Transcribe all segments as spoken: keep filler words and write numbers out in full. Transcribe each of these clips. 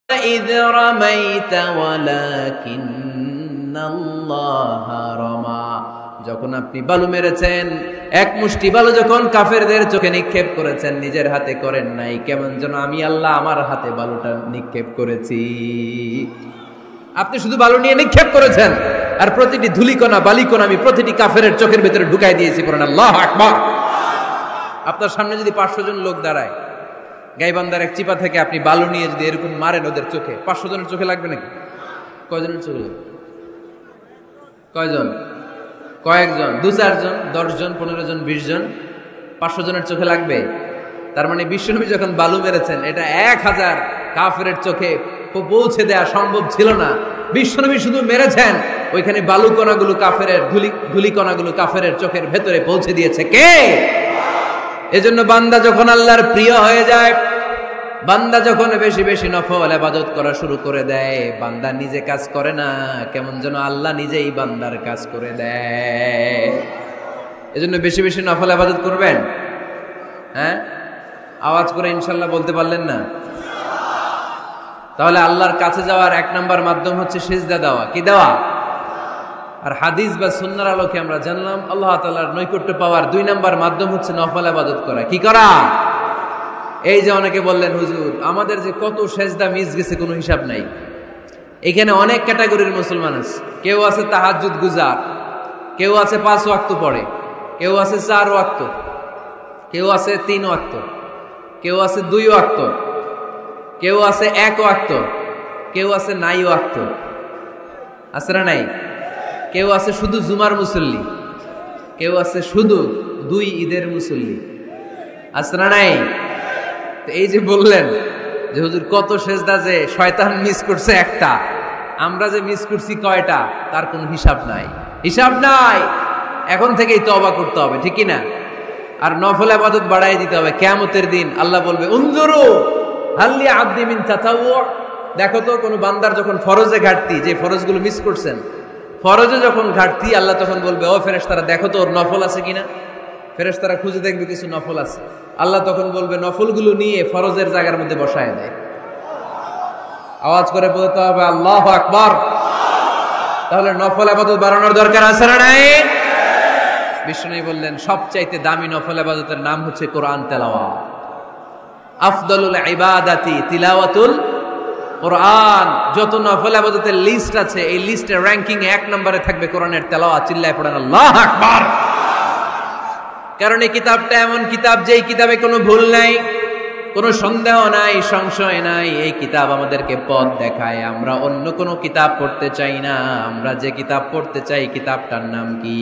إذ رميت ولكن الله رمى যখন আপনি বালু মেরেছেন, এক মুষ্টি বালু যখন কাফেরদের চোখে নিক্ষেপ করেছেন, নিজের হাতে করেন নাই, কেমন যেন আমি আল্লাহ আমার হাতে বালুটা নিক্ষেপ করেছি। আপনি শুধু বালু নিয়ে নিক্ষেপ করেছেন, আর প্রতিটি ধুলিকণা বালিকণা আমি প্রতিটি কাফেরের চোখের ভিতরে ঢুকাই দিয়েছি। পড়েন আল্লাহু আকবার। আপনার সামনে যদি পাঁচশো জন লোক দাঁড়ায়, গাইবান্ধার এক চিপা থেকে আপনি বালু নিয়ে যদি এরকম মারেন ওদের চোখে, পাঁচশো জনের চোখে লাগবে নাকি? কয়জনের চোখে লাগবে? কয়জন? কয়েকজন, দু চারজন, দশ জন, পনেরো জন, বিশ জন, পাঁচশো জনের চোখে লাগবে। তার মানে বিশ্বনবী যখন বালু মেরেছেন, এটা এক হাজার কাফেরের চোখে পৌঁছে দেয়া সম্ভব ছিল না। বিশ্বনবী শুধু মেরেছেন, ওইখানে বালু কণাগুলো কাফেরের ধুলি ধুলি কণাগুলো কাফেরের চোখের ভেতরে পৌঁছে দিয়েছে কে? এজন্য বান্দা যখন আল্লাহর প্রিয় হয়ে যায়, বান্দা যখন বেশি বেশি নফল ইবাদত করা শুরু করে দেয়, বান্দা নিজে কাজ করে না, কেমন যেন আল্লাহ নিজেই বান্দার কাজ করে দেয়। এজন্য বেশি বেশি নফল ইবাদত করবেন। হ্যাঁ, আওয়াজ করে ইনশাল্লাহ বলতে পারলেন না? তাহলে আল্লাহর কাছে যাওয়ার এক নাম্বার মাধ্যম হচ্ছে সিজদা দেওয়া। কি দেওয়া? আর হাদিস বা সুন্নাহর আলোকে আমরা জানলাম আল্লাহ তাআলার নৈকট্য পাওয়ার দুই নাম্বার মাধ্যম হচ্ছে নফল ইবাদত করা। কি করা? এই যে অনেকে বললেন, হুজুর আমাদের যে কত সেজদা মিস গেছে কোনো হিসাব নাই। এখানে অনেক ক্যাটাগরির মুসলমান আছে। কেউ আছে তাহাজ্জুদ গুজার, কেউ আছে পাঁচ ওয়াক্ত পড়ে, কেউ আছে চার ওয়াক্ত, কেউ আছে তিন ওয়াক্ত, কেউ আছে দুই ওয়াক্ত, কেউ আছে এক ওয়াক্ত, কেউ আছে নাই ওয়াক্ত। আছে না নাই? কেউ আছে শুধু জুমার মুসল্লি, কেউ আছে শুধু দুই ঈদের মুসল্লি। আছে না নাই? এই যে বললেন যে হুজুর কত সেজদা যে শয়তান মিস করছে একটা, আমরা যে মিস করছি কয়টা তার কোনো হিসাব নাই। হিসাব নাই। এখন থেকেই তওবা করতে হবে, ঠিক কি না? আর নফল ইবাদত বাড়াই দিতে হবে। কিয়ামতের দিন আল্লাহ বলবে, উনজুরু হাল্লি আবদি মিন তাতাওয়ু, দেখো তো কোন বান্দার যখন ফরজে ঘাটতি, যে ফরজগুলো মিস করছেন, ফরজে যখন ঘাটতি, আল্লাহ তখন বলবে, ও ফেরেশতারা দেখো তো ওর নফল আছে কিনা। ফেরেশতারা খুঁজে দেখবে কিছু নফল আছে, আল্লাহ তখন বলবে নফলগুলো নিয়ে ফরজের জায়গার মধ্যে বসায় দেয়। আওয়াজ করে বলতে হবে আল্লাহু আকবার। তাহলে নফল ইবাদত বাড়ানোর দরকার আছে না নাই? বিষ্ণু বললেন সবচাইতে দামি নফল ইবাদতের নাম হচ্ছে কোরআন তেলাওয়াত। আফদলুল ইবাদাতি তিলাওয়াতুল কোরআন। যত নফল ইবাদতের লিস্ট আছে, এই লিস্টের র‍্যাঙ্কিং এক নম্বরে থাকবে কোরআনের তেলাওয়াত। চিল্লায় পড়েন আল্লাহু আকবার। কারণ এই কিতাবটা এমন কিতাব, যে এই কিতাবে কোনো ভুল নাই, কোনো সন্দেহ নাই, সংশয় নাই। এই কিতাব আমাদেরকে পথ দেখায়। আমরা অন্য কোনো কিতাব পড়তে চাই না। আমরা যে কিতাব পড়তে চাই, কিতাবটার নাম কি?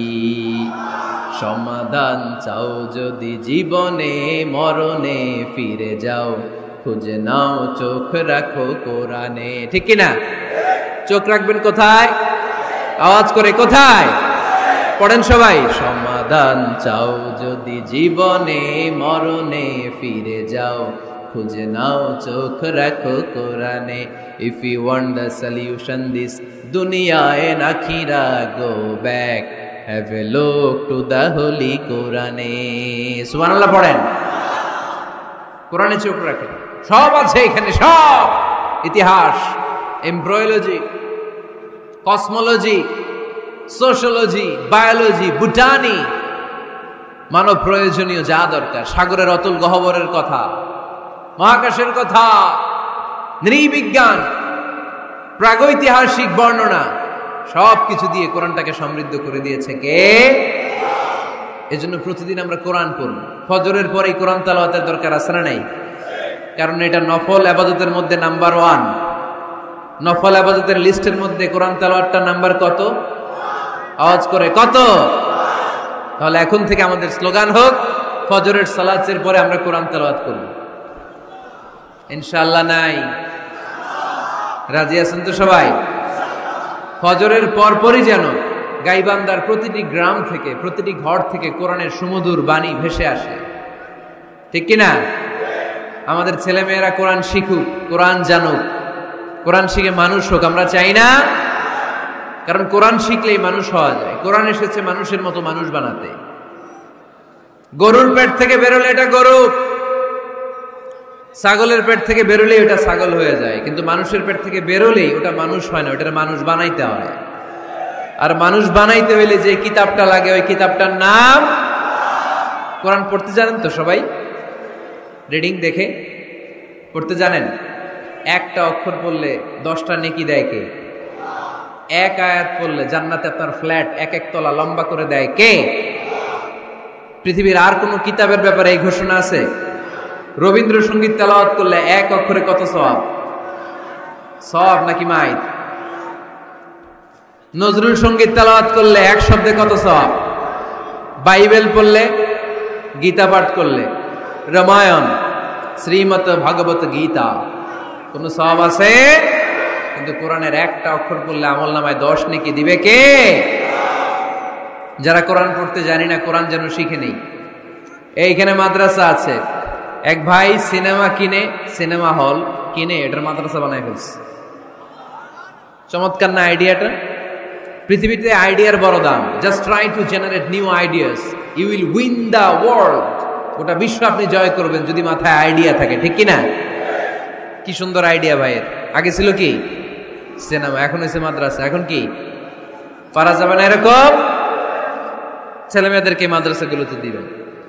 সমাধান চাও যদি জীবনে, মরণে ফিরে যাও, খুঁজে নাও চোখ রাখো কোরআনে। ঠিক কি না? চোখ রাখবেন কোথায়? আওয়াজ করে কোথায়? পড়েন সবাই। সমাধান চাও যদি জীবনে, মরণে ফিরে যাও, খুঁজে নাও চোখ রাখো কোরআনে। If you want the solution this দুনিয়া এন্ড আখিরা, go back, have a look to the holy কোরআনে। সুবহানাল্লাহ পড়েন। কোরআনে চোখ রাখেন, সব আছে এখানে, সব। ইতিহাস, embryology, cosmology, sociology, biology, botany, মানব প্রয়োজনীয় যা দরকার, সাগরের অতল গহ্বরের কথা, মহাকাশের কথা, নৃবিজ্ঞান, প্রাগৈতিহাসিক বর্ণনা, সব কিছু দিয়ে কোরআনটাকে সমৃদ্ধ করে দিয়েছে কে? এজন্য প্রতিদিন আমরা কোরআন পড়ব। ফজরের পরে কোরআন তেলাওয়াতের দরকার আছে না নাই? কারণ এটা নফল ইবাদতের মধ্যে নাম্বার ওয়ান। নফল ইবাদতের লিস্টের মধ্যে কোরআন তেলাওয়াতটা নাম্বার কত? আওয়াজ করে কত? তাহলে এখন থেকে আমাদের স্লোগান হোক, ফজরের সালাতের পরে আমরা কোরআন তেলাওয়াত করব। ইনশাআল্লাহ নাই? রাজি আছেন তো সবাই? ফজরের পরপরই যেন গাইবান্ধার প্রতিটি গ্রাম থেকে, প্রতিটি ঘর থেকে কোরআনের সুমধুর বাণী ভেসে আসে। ঠিক কিনা? আমাদের ছেলেমেয়েরা কোরআন শিখুক, কোরআন জানুক, কোরআন শিখে মানুষ হোক। আমরা চাই না? কারণ কোরআন শিখলেই মানুষ হওয়া যায়। কোরআন এসেছে মানুষের মতো মানুষ বানাতে। গরুর পেট থেকে বেরোলে এটা গরু, ছাগলের পেট থেকে বেরোলেই ওটা ছাগল হয়ে যায়, কিন্তু মানুষের পেট থেকে বেরোলেই ওটা মানুষ হয় না, ওটার মানুষ বানাইতে হয়। আর মানুষ বানাইতে হইলে যে কিতাবটা লাগে ওই কিতাবটার নাম কোরআন। পড়তে জানেন তো সবাই? রিডিং দেখে পড়তে জানেন? একটা অক্ষর পড়লে দশটা নেকি দেয় কে? এক আয়াত পড়লে জান্নাতে আপনার ফ্ল্যাট এক এক তলা লম্বা করে দেয় কে? পৃথিবীর আর কোনো কিতাবের ব্যাপারে এই ঘোষণা আছে? রবীন্দ্রসঙ্গীত তেলাওয়াত করলে এক অক্ষরে কত সওয়াব? সওয়াব নাকি মাইত? নজরুল সঙ্গীত তেলাওয়াত করলে এক শব্দে কত সওয়াব? বাইবেল পড়লে, গীতা পাঠ করলে, রামায়ণ, শ্রীমৎ ভাগবত গীতা, কোন সওয়াব আছে? কিন্তু কোরআনের একটা অক্ষর পড়লে আমল নামায় দশ নেকি দিবে কে? যারা কোরআন পড়তে জানি না, কোরআন যেন শিখে নেই। এইখানে মাদ্রাসা আছে, এক ভাই সিনেমা কিনে, সিনেমা হল কিনে এটার মাদ্রাসা বানায় ফেলছে। চমৎকার না আইডিয়াটা? পৃথিবীতে আইডিয়ার বড় দাম। Just try to generate new ideas, you will win the world. গোটা বিশ্ব আপনি জয় করবেন যদি মাথায় আইডিয়া থাকে, ঠিক কিনা? কি সুন্দর আইডিয়া ভাইয়ের। আগে ছিল কি সিনেমা, এখন হয়েছে মাদ্রাসা। এখন কি পারা যাবে না এরকম? ছেলে মেয়েদেরকে মাদ্রাসাগুলোতে দিবেন।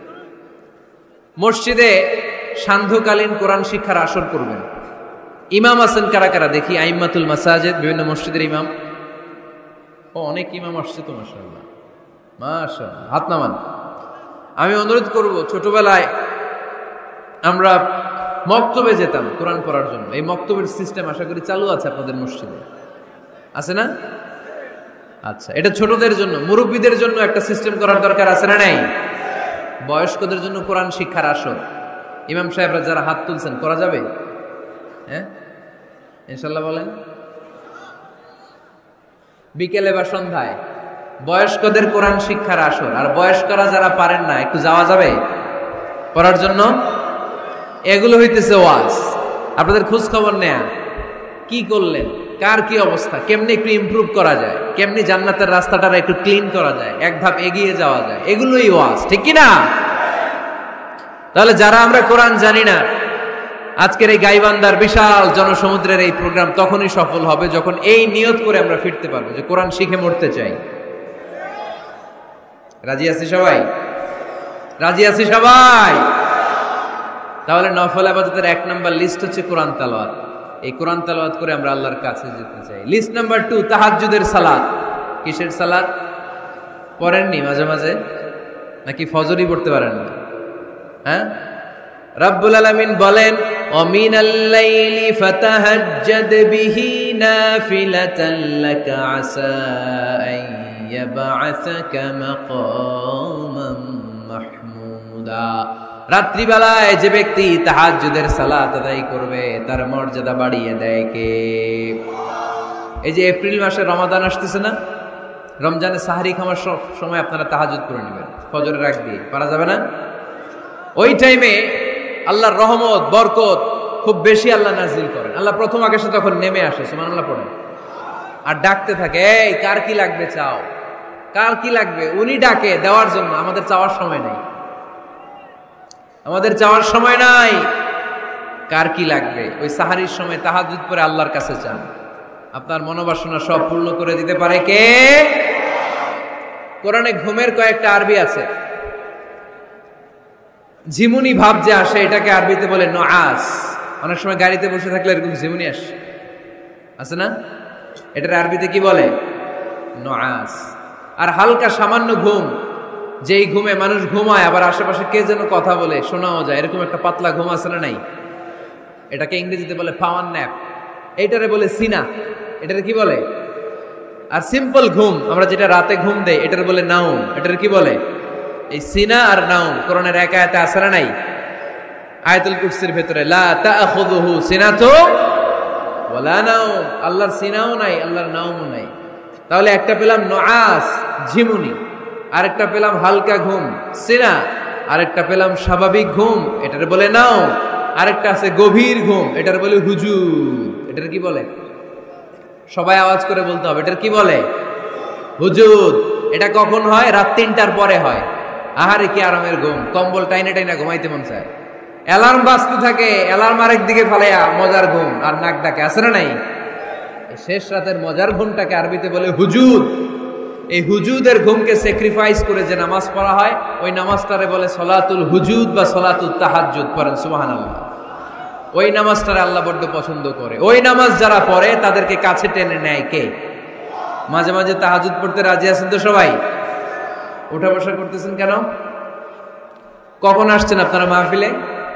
মসজিদে সান্ধ্যকালীন কোরআন শিক্ষার আসর করবেন। ইমাম আছেন কারা কারা দেখি? আইম্মাতুল মাসাজিদ, বিভিন্ন মসজিদের ইমাম। ও অনেক ইমাম আসছে তো, মাশাআল্লাহ মাশাআল্লাহ, হাত নামান। আমি অনুরোধ করব, ছোটবেলায় আমরা মক্তবে যেতাম কোরআন পড়ার জন্য। এই মক্তবের সিস্টেম আশা করি চালু আছে আপনাদের মসজিদে, আছে না? আচ্ছা, এটা ছোটদের জন্য। মুরব্বীদের জন্য একটা সিস্টেম করার দরকার আছে না নাই? বয়স্কদের জন্য কোরআন শিক্ষার আসর। ইমাম সাহেবরা যারা হাত তুলছেন, করা যাবে? হ্যাঁ ইনশাল্লাহ বলেন। বিকেলে বা সন্ধ্যায় বয়স্কদের কোরআন শিক্ষার আসর। আর বয়স্করা যারা পারেন না, একটু যাওয়া যাবে পড়ার জন্য? এগুলো হইতেছে ওয়াজ। আপনাদের খোঁজ খবর নেয়া, কি করলেন, কার কি অবস্থা, কেমনি একটু ইমপ্রুভ করা যায়, কেমনি জান্নাতের রাস্তাটা একটু ক্লিন করা যায়, এক ধাপ এগিয়ে যাওয়া যায়, এগুলোই ওয়াজ, ঠিক কি না? তাহলে যারা আমরা কোরআন জানি না, আজকের এই গাইবান্দার বিশাল জনসমুদ্রের এই প্রোগ্রাম তখনই সফল হবে যখন এই নিয়ত করে আমরা ফিরতে পারবো যে কোরআন শিখে মরতে চাই। রাজি আছি সবাই? রাজি আছি সবাই? তাহলে নফল ইবাদতের এক নাম্বার লিস্ট হচ্ছে কোরআন তেলাওয়াত। এই কোরআন তেলাওয়াত করে আমরা আল্লাহর কাছে যেতে চাই। লিস্ট নাম্বার টু, তাহাজ্জুদের সালাত। কিসের সালাত? পড়েননি মাঝে মাঝে নাকি ফজরই পড়তে পারেন না? হ্যাঁ, রব্বুল আলামিন বলেন, ওয়ামিনাল লাইলি ফাতাহাজ্জাদ বিহি নাফিলাতান লাকা আসা আন ইয়াবআসাকা মাকামান মাহমুদা। রাত্রিবেলায় যে ব্যক্তি তাহাজ্জুদের সালাত আদায় করবে তার মর্যাদা বাড়িয়ে দেয় কে? এই যে এপ্রিল মাসে রমাদান আসতেছে না, রমজানে সাহারি খাওয়ার সময় আপনারা তাহাজ্জুদ করে নেবেন ফজরের আগ দিয়ে, পারা যাবে না? ওই টাইমে আল্লাহর রহমত বরকত খুব বেশি আল্লাহ নাজিল করেন। আল্লাহ প্রথম আকাশে তখন নেমে আসে, সুবহানাল্লাহ পড়েন, আর ডাকতে থাকে, এই কার কি লাগবে চাও, কার কি লাগবে। উনি ডাকে দেওয়ার জন্য, আমাদের চাওয়ার সময় নেই, আমাদের চাওয়ার সময় নাই। কার কি লাগবে ওই সাহারির সময় তাহাজ্জুদ পড়ে আল্লাহর কাছে চান, আপনার মনোবাসনা সব পূর্ণ করে দিতে পারে কে? কোরআনে ঘুমের কয়েকটা আরবি আছে। ঝিমুনি ভাব যে আসে এটাকে আরবিতে বলে নুআস। অনেক সময় গাড়িতে বসে থাকলে এরকম ঝিমুনি আসে, আছে না? এটার আরবিতে কি বলে? নুআস। আর হালকা সামান্য ঘুম, যেই ঘুমে মানুষ ঘুমায় আবার আশেপাশে কে যেন কথা বলে শোনাও যায়, এরকম একটা পাতলা ঘুম আছে না নাই? এটাকে ইংরেজিতে বলে পাওয়ার ন্যাপ, এইটারে বলে সিনা। এটারে কি বলে? আর সিম্পল ঘুম আমরা যেটা রাতে ঘুম দেই এটার বলে নাউম। এটার কি বলে? এই সিনা আর নাউম কোরআনের এক আয়াতে আছে না নাই? আয়াতুল কুরসির ভেতরে লা তাআখুযুহু সিনাতু ওয়ালা নাউম, আল্লাহর সিনাও নাই, আল্লাহর নাউমও নাই। তাহলে একটা পেলাম নুআস ঝিমুনি, আরেকটা পেলাম হালকা ঘুম সিনা, আরেকটা পেলাম স্বাভাবিক ঘুম, এটার বলে নাউম। আরেকটা আছে গভীর ঘুম, এটার বলে হুজুদ। এটার কি বলে? সবাই আওয়াজ করে বলতে হবে, এটার কি বলে? হুজুদ। এটা কখন হয়? রাত তিনটার পরে হয়। আহারে কি আরামের ঘুম, কম্বল টাইনে টাইনা ঘুমাইতে মন চায়। অ্যালার্ম বাজতে থাকে, অ্যালার্ম আরেক দিকে ফালাইয়া মজার ঘুম আর নাক ডাকে, আছে না নাই? শেষ রাতের মজার ঘুমটাকে আরবিতে বলে হুজুদ। এই হুজুদের ঘুমকে স্যাক্রিফাইস করে যে নামাজ পড়া হয় ওই নামাজটারে বলে সলাতুল হুজুদ বা সলাতুল তাহাজ্জুদ। পড়েন সুবহানাল্লাহ। ওই নামাজটারে আল্লাহ বড্ড পছন্দ করে। ওই নামাজ যারা পড়ে তাদেরকে কাছে টেনে নেয় কে? মাঝে মাঝে তাহাজ্জুদ পড়তে রাজি আছেন তো সবাই? উঠা বসা করতেছেন কেন? কখন আসছেন আপনারা মাহফিলে?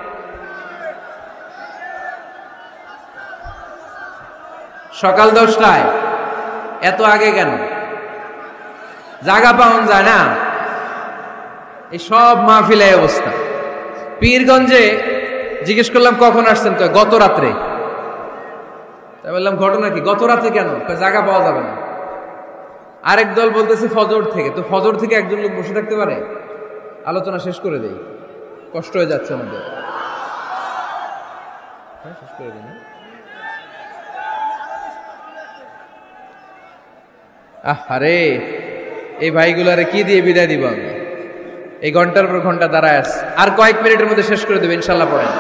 সকাল দশটায়। এত আগে কেন? জায়গা পাওয়া যায় না। এই সব মাহফিলে অবস্থা। পীরগঞ্জে জিজ্ঞেস করলাম কখন আসছেন, গত রাত্রে। তাই বললাম ঘটনা কি? গত রাত্রে কেন? জায়গা পাওয়া যাবে না। আরেক দল বলতেছে ফজর থেকে। তো ফজর থেকে একজন লোক বসে থাকতে পারে? আলোচনা শেষ করে দেই, কষ্ট হয়ে যাচ্ছে আমাদের। শেষ করে দিই না? আরে এই ভাইগুলারে কি দিয়ে বিদায় দিব আমি? এই ঘন্টার পর ঘন্টা দাঁড়ায় আস, আর কয়েক মিনিটের মধ্যে শেষ করে দেবে ইনশাল্লাহ। পড়েন।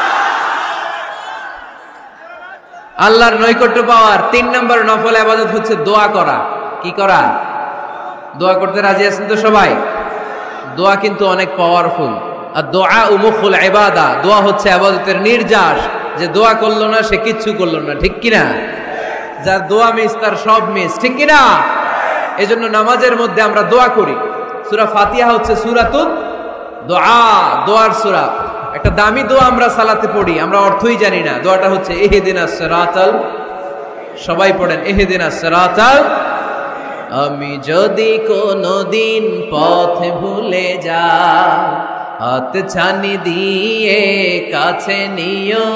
আল্লাহর নৈকট্য পাওয়ার তিন নম্বর নফল ইবাদত হচ্ছে দোয়া করা। কি করা? দোয়া করতে রাজি আছেন তো সবাই? দোয়া কিন্তু অনেক পাওয়ারফুল। আর দোয়া মুখুল ইবাদা, দোয়া হচ্ছে ইবাদতের নির্যাস। যে দোয়া করলো না সে কিচ্ছু করলো না, ঠিক কিনা? যার দোয়া মিস তার সব মিস, ঠিক কিনা? এজন্য নামাজের মধ্যে আমরা দোয়া করি। সূরা ফাতিহা হচ্ছে সূরাতুদ দোয়া, দোয়ার সূরা। একটা দামি দোয়া আমরা সালাতে পড়ি, আমরা অর্থই জানি না। দোয়াটা হচ্ছে ইহদিনাস সিরাতাল, সবাই পড়েন ইহদিনাস সিরাতাল। আমি যদি কোনদিন পথ ভুলে যাই, হাত ছানি দিয়ে কাছে নিও,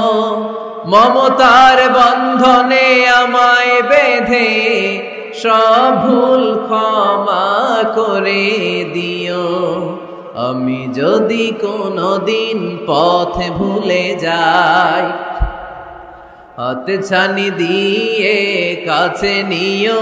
মমতার বন্ধনে আমায় বেঁধে সব ভুল ক্ষমা করে দিও। আমি যদি কোনদিন পথ ভুলে যাই, হাত ছানি দিয়ে কাছে নিও,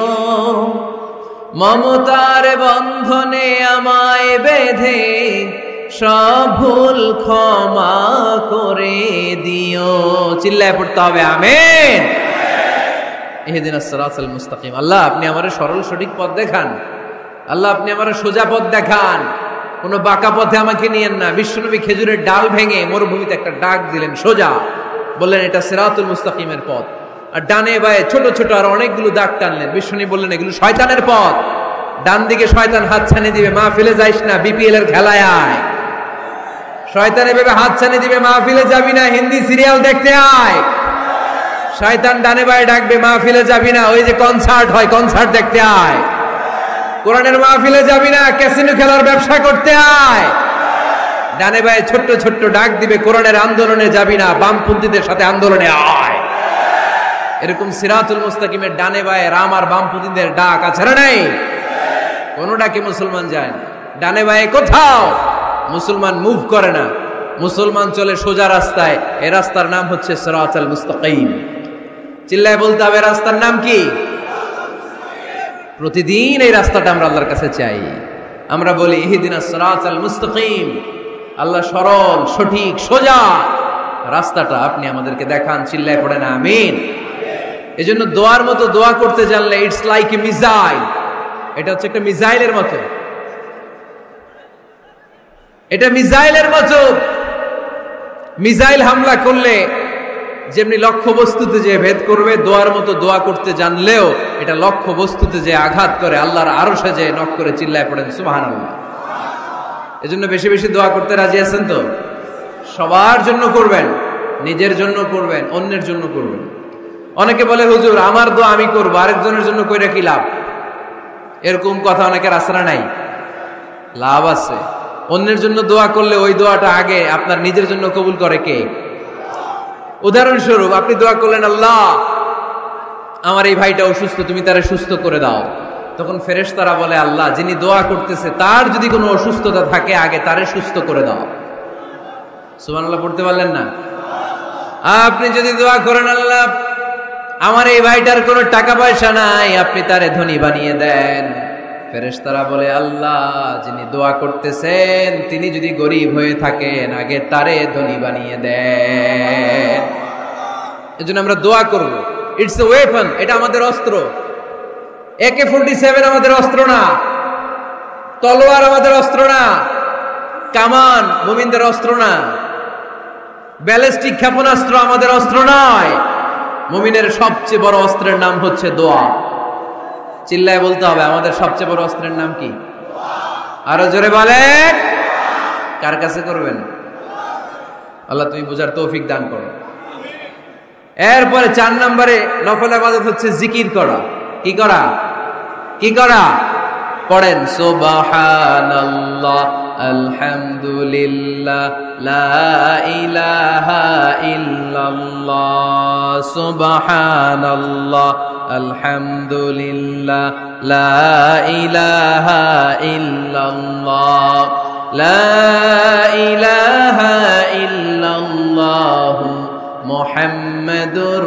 মমতার বন্ধনে আমায় বেঁধে সব ভুল ক্ষমা করে দিও। চিল্লায় পড়তে হবে আমিন। ইহদিনাস সিরাতাল মুস্তাকিম। আল্লাহ আপনি আমারে সরল সঠিক পথ দেখান। আল্লাহ আপনি আমারে সোজা পথ দেখান, কোন বাঁকা পথে আমাকে নিয়েন না। বিশ্বনবী খেজুরের ডাল ভেঙে মরুভূমিতে একটা ডাক দিলেন সোজা, বললেন এটা সিরাতুল মুস্তাকিমের পথ। আর ডানে বায়ে ছোট ছোট আর অনেকগুলো দাগ টানলেন। বিশ্বনবী বললেন এগুলো শয়তানের পথ, ডান দিকে শয়তান হাত ছানি দিবে, মাহফিলে যাইস না, বিপিএল এর খেলায় আয়। শয়তান এভাবে হাত ছানি দিবে, মাহফিলে যাবি না, হিন্দি সিরিয়াল দেখতে আয়। শয়তান ডানে বায়ে ডাকবে, মাহফিলে যাবি না, ওই যে কনসার্ট হয় কনসার্ট দেখতে আয়। কোরআনের মাহফিলে যাবি না, ক্যাসিনো খেলার ব্যবসা করতে আয়। ডানে বায়ে ছোট্ট ছোট্ট ডাক দিবে, কোরআনের আন্দোলনে যাবি না, বামপন্থীদের সাথে আন্দোলনে আয়। এরকম সিরাতুল মুস্তাকিমের ডানে বায়ে রাম আর বামপন্থীদের ডাক আছে না নাই? কোন ডাকে মুসলমান যায় না, ডানে বায়ে কোথাও মুসলমান মুভ করে না। মুসলমান চলে সোজা রাস্তায়। এই রাস্তার নাম হচ্ছে সিরাতুল মুস্তাকিম। চিল্লায় বলতে হবে রাস্তার নাম কি? প্রতিদিন এই রাস্তাটা আমরা আল্লাহর কাছে চাই। আমরা বলি ইহদিনাস সিরাতাল মুস্তাকিম। আল্লাহ সরল সঠিক সোজা রাস্তাটা আপনি আমাদেরকে দেখান। চিল্লায় পড়েন আমিন। এজন্য দোয়ার মতো দোয়া করতে জানলে ইটস লাইক এ মিসাইল। এটা হচ্ছে একটা মিসাইলের মতো। এটা মিসাইলের মতো। মিসাইল হামলা করলে যেমনি লক্ষ্য বস্তুতে যে ভেদ করবে, দোয়ার মতো দোয়া করতে জানলেও এটা লক্ষ্য বস্তুতে যে আঘাত করে, আল্লাহর আরশে যে নক করে। চিল্লায় পড়েন সুবহানাল্লাহ। এজন্য বেশি বেশি দোয়া করতে রাজি আছেন তো? সবার জন্য করবেন, নিজের জন্য করবেন, অন্যের জন্য করবেন। অনেকে বলে হুজুর আমার দোয়া আমি করবো, আরেকজনের জন্য কইরা কি লাভ? এরকম কথা অনেকের আসরা নাই। লাভ আছে। অন্যের জন্য দোয়া করলে ওই দোয়াটা আগে আপনার নিজের জন্য কবুল করে কে? উদাহরণস্বরূপ আপনি দোয়া করলেন আল্লাহ আমার এই ভাইটা অসুস্থ, তুমি তারে সুস্থ করে দাও। তখন ফেরেশতারা বলে আল্লাহ যিনি দোয়া করতেছে তার যদি কোনো অসুস্থতা থাকে আগে তারে সুস্থ করে দাও। সুবহানাল্লাহ পড়তে পারলেন না? আপনি যদি দোয়া করেন আল্লাহ আমার এই ভাইটার কোনো টাকা পয়সা নাই, আপনি তারে ধনী বানিয়ে দেন। ফেরেশতারা বলে, আল্লাহ যিনি দোয়া করতেছেন তিনি যদি গরিব হয়ে থাকেন আগে তারে ধনী বানিয়ে দেন। এজন্য আমরা দোয়া করব। ইটস এ ওয়েপন, এটা আমাদের অস্ত্র। একে ফোর্টি সেভেন আমাদের অস্ত্র না, তলোয়ার আমাদের অস্ত্র না, কামান মুমিনদের অস্ত্র না, ব্যালিস্টিক ক্ষেপণাস্ত্র আমাদের অস্ত্র নয়। মুমিনের সবচেয়ে বড় অস্ত্রের নাম হচ্ছে দোয়া। চিল্লায় বলতে হবে, আমাদের সবচেয়ে বড় অস্ত্রের নাম কি? আরো জোরে বলেন। কার কাছে করবেন? আল্লাহ তুমি বুঝার তৌফিক দান করো। এরপরে চার নম্বরে নফল ইবাদত হচ্ছে জিকির করা। কি করা? কি করা? পড়েন সুবহানাল্লাহ, আলহামদুলিল্লাহ, লা ইলাহা ইল্লাল্লাহ, সুবহানাল্লাহ, আলহামদুলিল্লাহ, লা ইলাহা ইল্লাল্লাহ, লা ইলাহা ইল্লাল্লাহ, মুহাম্মাদুর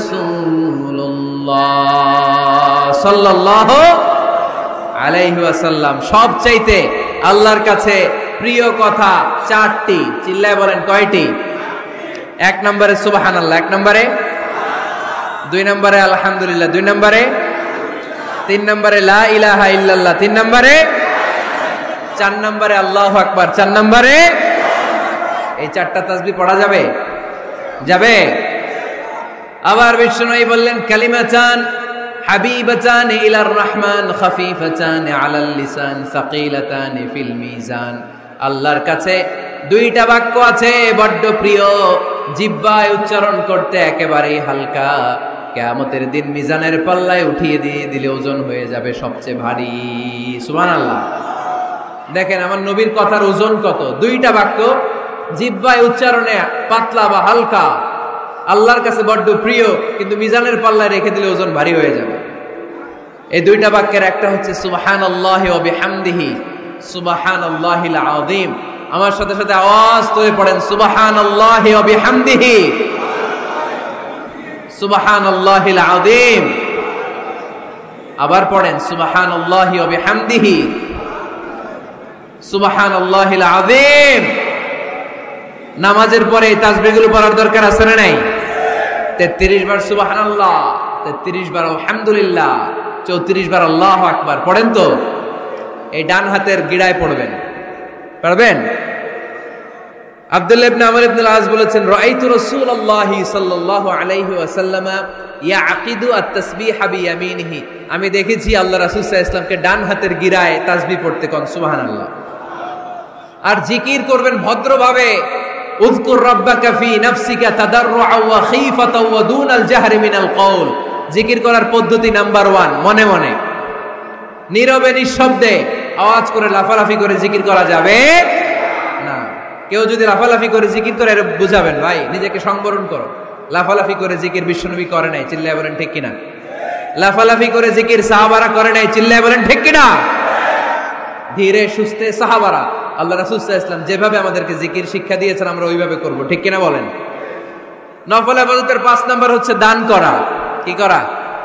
রাসূলুল্লাহ সাল্লাল্লাহু আলাইহি ওয়াসাল্লাম। সবচাইতে আল্লাহর কাছে প্রিয় কথা চারটি। চিল্লায় বলেন কয়টি? এক নম্বরে সুবহানাল্লাহ, এক নম্বরে, দুই নম্বরে আলহামদুলিল্লাহ, দুই নম্বরে, তিন নম্বরে লা ইলাহা ইল্লাল্লাহ, তিন নম্বরে, চার নম্বরে আল্লাহু আকবার, চার নম্বরে। এই চারটা তাসবিহ পড়া যাবে? যাবে। আবার বিষ্ণুই বললেন কালিমাতান হাবিবাতান ইলার রহমান খাফিফাতান আলাল লিসান সাকিলাতান ফিল মিজান। আল্লাহর কাছে দুইটা বাক্য আছে বড্ড প্রিয়, জিহ্বায় উচ্চারণ করতে একেবারেই হালকা, কিয়ামতের দিন মিজানের পাল্লায় উঠিয়ে দিয়ে দিলে ওজন হয়ে যাবে সবচেয়ে ভারী। সুবহানাল্লাহ। দেখেন আমার নবীর কথার ওজন কত। দুইটা বাক্য, জিহ্বায় উচ্চারণে পাতলা বা হালকা, আল্লাহর কাছে বড্ড প্রিয়, কিন্তু মিজানের পাল্লায় রেখে দিলে ওজন ভারী হয়ে যাবে। এই দুইটা বাক্যের একটা হচ্ছে সুবহানাল্লাহি ওয়া বিহামদিহি সুবহানাল্লাহিল আযীম। আমার সাথে সাথে আওয়াজ করে পড়েন সুবহানাল্লাহি ওয়া বিহামদিহি সুবহানাল্লাহিল আযীম। আবার পড়েন সুবহানাল্লাহি ওয়া বিহামদিহি সুবহানাল্লাহিল আযীম। নামাজের পরে এই তাসবিহগুলো পড়ার দরকার আছে না নাই? তেত্রিশ বার সুবহানাল্লাহ, তেত্রিশ বার আলহামদুলিল্লাহ, চৌত্রিশ বার আল্লাহু আকবার পড়েন তো। এই ডান হাতের গিড়ায় পড়বেন, পারবেন? আব্দুল্লাহ ইবনে আমর ইবনে আল-আস বলেছেন, রাআইতু রাসূলুল্লাহি সাল্লাল্লাহু আলাইহি ওয়াসাল্লাম ইয়াকিদু আত-তাসবিহা বিয়ামিনিহি। আমি দেখেছি আল্লাহ রাসূল সাল্লাল্লাহু আলাইহি ওয়াসাল্লামকে ডান হাতের গিড়ায় তাসবিহ পড়তে কোন সুবহানাল্লাহ। আর জিকির করবেন ভদ্রভাবে। উযকুর রাব্বাকা ফি নাফসিকা তাদাররুআ ওয়া খীফাতা ওয়া দুনাল জাহরি মিনাল কওল। জিকির করার পদ্ধতি নাম্বার ওয়ান, মনে মনে, নীরবে নিঃশব্দে। আওয়াজ করে লাফালাফি করে জিকির করা যাবে না। কেউ যদি লাফালাফি করে জিকির করে বুঝাবেন, ভাই নিজেকে সংবরণ করো। লাফালাফি করে জিকির বিশ্বনবী করে নাই, চিল্লায় বলেন ঠিক কিনা? লাফালাফি করে জিকির সাহাবারা করে নাই, চিল্লায় বলেন ঠিক কিনা? ধীরে সুস্থে সাহাবারা, আল্লাহ রাসূল সাল্লাল্লাহু আলাইহি ওয়াসাল্লাম যেভাবে আমাদেরকে জিকির শিক্ষা দিয়েছেন আমরা ওইভাবে করব, ঠিক কিনা বলেন? নফল ইবাদতের পাঁচ নাম্বার হচ্ছে দান করা। কি করা?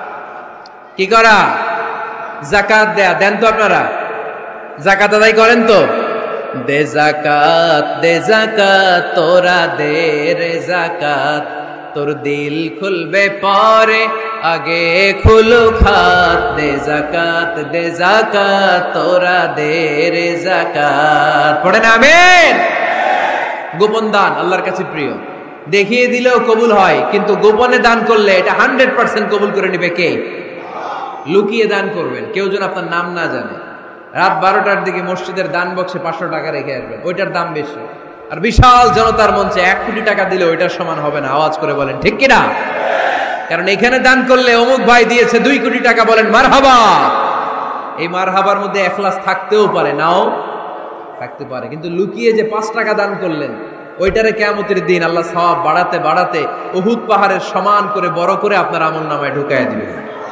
কি করা? যাকাত দেয়া। দেন তো আপনারা? যাকাত আদায় করেন তো? দে যাকাত, দে যাকাত, তোরা দে রে যাকাত, তোর দিল খুলবে পরে আগে খুলু খাত। দে যাকাত, দে যাকাত, তোরা দে রে যাকাত। পড়েন আমিন। গোপন দান আল্লাহর কাছে প্রিয়। দেখিয়ে দিলেও কবুল হয়, কিন্তু গোপনে দান করলে এটা হান্ড্রেড পার্সেন্ট কবুল করে নিবে কে? লুকিয়ে দান করবেন, কেউ যেন আপনার নাম না জানে। রাত বারোটার দিকে মসজিদের দান বক্সে পাঁচশো টাকা রেখে আসবেন, ওইটার দাম বেশি। আর বিশাল জনতার মঞ্চে এক কোটি টাকা দিলে ওইটার সমান হবে না। আওয়াজ করে বলেন ঠিক কিনা? কারণ এখানে দান করলে অমুক ভাই দিয়েছে দুই কোটি টাকা, বলেন মারহাবা। এই মারহাবার মধ্যে এখলাস থাকতেও পারে, নাও থাকতে পারে, কিন্তু লুকিয়ে যে পাঁচ টাকা দান করলেন ওইটারে কিয়ামতের দিন আল্লাহ সওয়াব বাড়াতে বাড়াতে উহুদ পাহাড়ের সমান করে বড় করে আপনার আমলনামায় ঢুকায় দিবেন।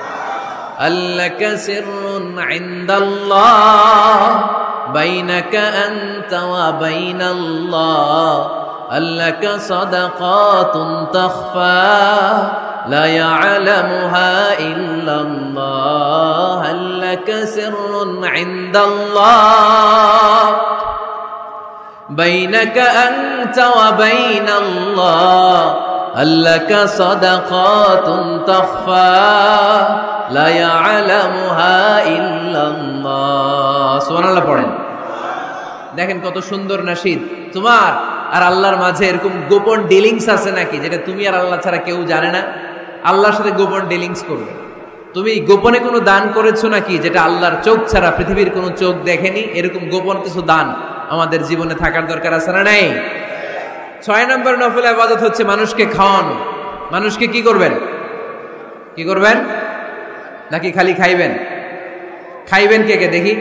আল্লাকা সিররুন ইনদাল্লাহ বাইনাকা আনতা ওয়া বাইনাল্লাহ, আল্লাকা সাদাকাতুন তাখফা লা ইয়ালামুহা ইল্লাল্লাহ হাল লাকা সিররুন ইনদাল্লাহ বাইনাকা আনতা ওয়া বাইনাল্লাহ হাল লাকা সাদাকাতুন তাখফা লা ইয়ালামুহা ইল্লাল্লাহ। সুবহানাল্লাহ পড়েন। দেখেন কত সুন্দর নাশিদ। তোমার আর আল্লাহর মাঝে এরকম গোপন ডিলিংস আছে নাকি যেটা তুমি আর আল্লাহ ছাড়া কেউ জানে না? আল্লাহর সাথে গোপন ডিলিংস করবে। তুমি গোপনে কোনো দান করেছো নাকি যেটা আল্লাহর চোখ ছাড়া পৃথিবীর কোনো চোখ দেখেনি? এরকম গোপন কিছু দান আমাদের জীবনে থাকার দরকার আছে না নাই? ছয় নম্বর নফল ইবাদত হচ্ছে মানুষকে খাওয়ানো। মানুষকে কি করবেন? কি করবেন? নাকি খালি খাইবেন? খাইবেন কে কে দেখি?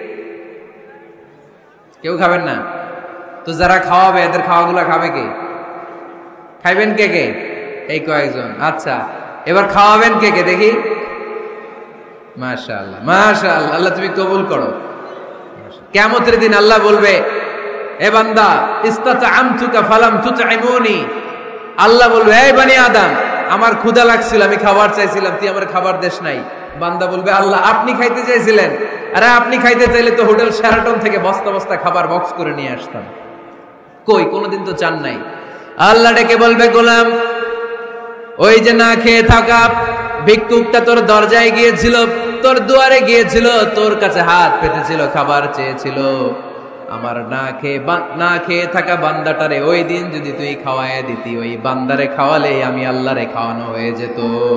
কেউ খাবেন না তো যারা খাওয়াবে এদের খাওয়াগুলা খাবে কে? খাইবেন কে কে? এই কয়েকজন। আচ্ছা, এবার খাওয়াবেন কে কে দেখি? মাশাআল্লাহ মাশাআল্লাহ, আল্লাহ তুমি কবুল করো। কিয়ামতের দিন আল্লাহ বলবে, এ বান্দা ইসতাতআমতুকা ফালাম তুতঈমুনি। আল্লাহ বলবে, এই বনি আদম, আমার ক্ষুধা লাগছিল, আমি খাবার চাইছিলাম, তুই আমার খাবার দেশ নাই। বান্দা বলবে, আল্লাহ আপনি খাইতে চাইছিলেন, আরে আপনি খাইতে চাইলে তো হোটেল শেরাটন থেকে বস্তা বস্তা খাবার বক্স করে নিয়ে আসতাম। কই, কোনোদিন তো চান নাই। আল্লাহ ডেকে বলবে, গোলাম ওই যে না খেয়ে থাকা ভিক্ষুকটা তোর দরজায় গিয়েছিল, তোর দুয়ারে গিয়েছিল, তোর কাছে হাত পেতেছিল, খাবার চেয়েছিল, আমার না খেয়ে না খেয়ে থাকা বান্দাটারে ওই দিন যদি তুই খাওয়ায় দিতি, ওই বান্দারে খাওয়ালে আমি আল্লাহরে খাওয়ানো হয়ে যেত।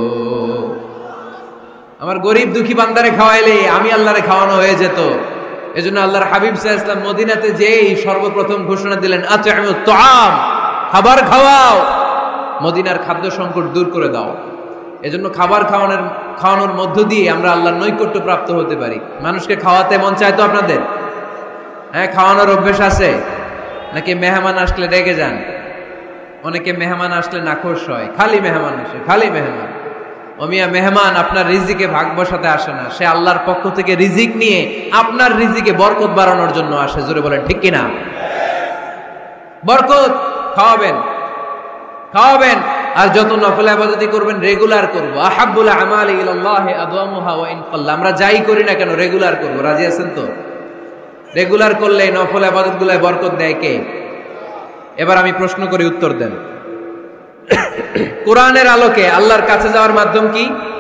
আমার গরিব দুঃখী বান্দারে খাওয়াইলে আমি আল্লাহরে খাওয়ানো হয়ে যেত। এজন্য আল্লাহর হাবিব সাল্লাল্লাহু আলাইহি ওয়াসাল্লাম মদিনাতে যেই সর্বপ্রথম ঘোষণা দিলেন, আত'ইমুত তাআম, খাবার খাওয়াও, মদিনার খাদ্য সংকট দূর করে দাও। এজন্য খাবার খাওয়ানোর খাওয়ানোর মধ্য দিয়ে আমরা আল্লাহর নৈকট্য প্রাপ্ত হতে পারি। মানুষকে খাওয়াতে মন চায় তো আপনাদের? হ্যাঁ, খাওয়ানোর অভ্যেস আছে নাকি? মেহমান আসলে রেগে যান? অনেকে মেহমান আসলে নাখোশ হয়, খালি মেহমান আসে, খালি মেহমান। ও মিয়া, মেহমান আপনার রিজিকে ভাগ বসাতে আসে না, সে আল্লাহর পক্ষ থেকে রিজিক নিয়ে আপনার রিজিকে বরকত বাড়ানোর জন্য আসে। জোরে বলেন ঠিক কিনা? বরকত খাওয়াবেন, খাওয়াবেন। আর যত নফল ইবাদতি করবেন রেগুলার করব। আহাব্বুল আমালি ইলাল্লাহি আদওয়ামুহা ওয়া ইন ক্বাল্লা। আমরা যাই করি না কেন রেগুলার করব। রাজি আছেন তো? রেগুলার করলে নফল ইবাদতগুলোয় বরকত দেয় কে? এবার আমি প্রশ্ন করি, উত্তর দেন। কোরআনের আলোকে আল্লাহর কাছে যাওয়ার মাধ্যম কি?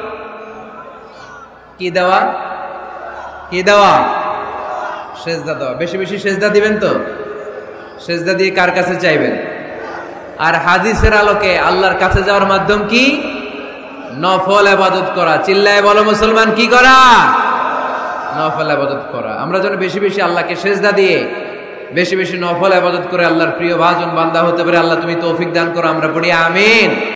কি দেওয়া? কি দেওয়া? সেজদা দেওয়া। বেশি বেশি সেজদা দিবেন তো? সেজদা দিয়ে কার কাছে চাইবেন? আর হাদিসের আলোকে আল্লাহর কাছে যাওয়ার মাধ্যম কি? নফল ইবাদত করা। চিল্লায় বলো মুসলমান, কি করা? নফল ইবাদত করা। আমরা যেন বেশি বেশি আল্লাহকে সেজদা দিয়ে বেশি বেশি নফল ইবাদত করে আল্লাহর প্রিয় ভাজন বান্দা হতে পারে। আল্লাহ তুমি তৌফিক দান করো। আমরা পড়ি আমিন।